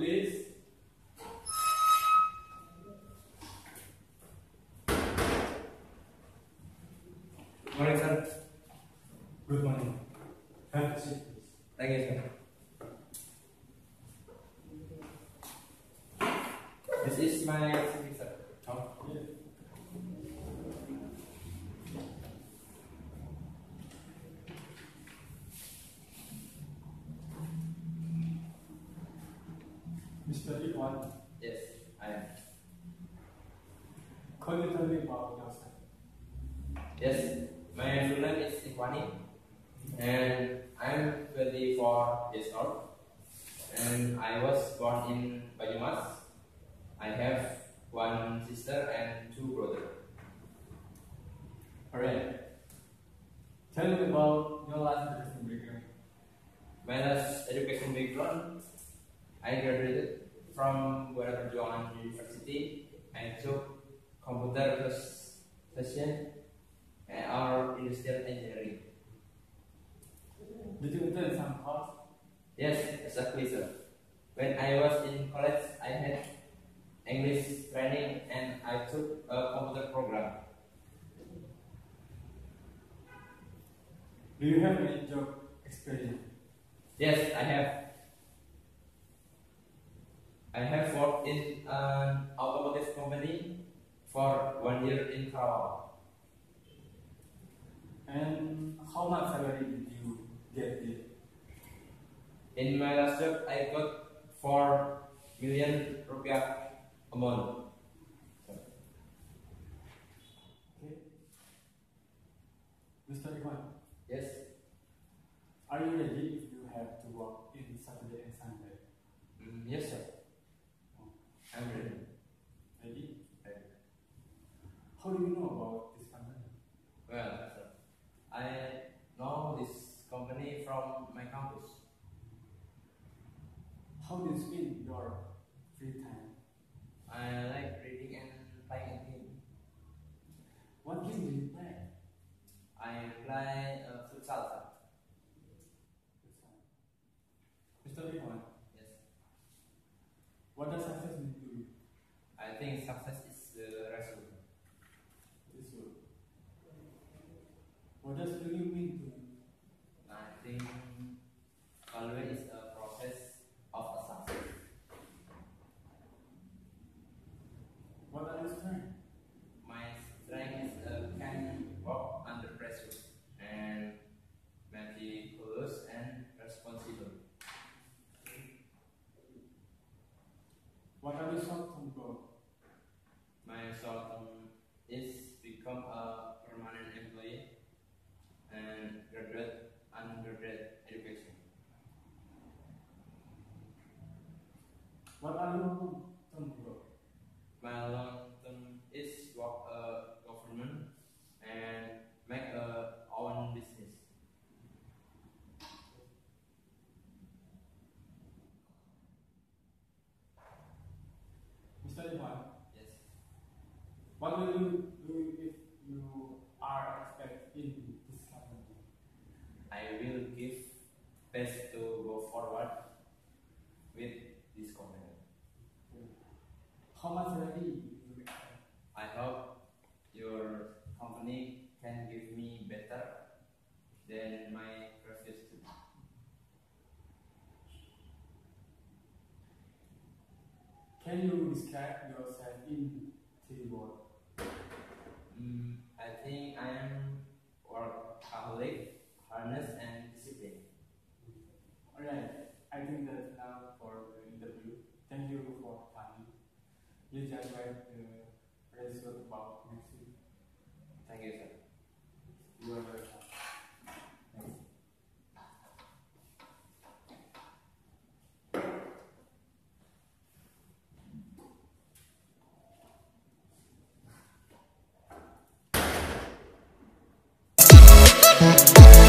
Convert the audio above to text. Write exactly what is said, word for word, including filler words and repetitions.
please. Morning, sir. Good morning. Have a seat, please. Thank you, sir. This is my C V, sir. Oh, yeah. Mister Iwan, Yes, I am. could you tell me about yourself? Yes, my full name is Iwani, and I'm twenty-four years old, and I was born in Banyumas. I have one sister and two brothers. Alright. Tell me about your last education background. My last education background, I graduated from Buana Perjuangan University. I took computer session or industrial engineering. Did you attend some course? Yes, exactly, sir. When I was in college, I had English training and I took a computer program. Do you have any job experience? Yes, I have. I have worked in an automotive company for one year in Karawang. And how much salary did you get there? In my last job, I got four million rupiah a month. Okay. Mister Iwan, Yes, are you ready if you have to work in Saturday and Sunday? mm, yes, sir. I'm ready. Ready? Ready. How do you know about this company? Well, sir, I know this company from my campus. How do you spend your free time? I like reading and playing a game. What game do you play? I play uh, futsal, sir. Mister Iwan, Yes. what does success mean to you? I think success is the result. This will. What does failure mean to you? I think always is a process of a success. What are your strengths? My strength is uh, can work under pressure and meticulous and responsible. What are your short-term goals? My short term is become a permanent employee and graduate undergraduate education. What are your long-term goals? My long term is work a government and make a own business. Mister Iwan, Yes. what will you do if you are expected in this company? I will give best to go forward with this company. How much salary you expect? I hope your company can give me better than my previous two. Can you describe yourself in three words? Mm, I think I am workaholic, harness, and discipline. Alright, I think that's enough for the interview. Thank you for coming. You just write the result about next week. Thank you, sir. You are welcome. Thanks.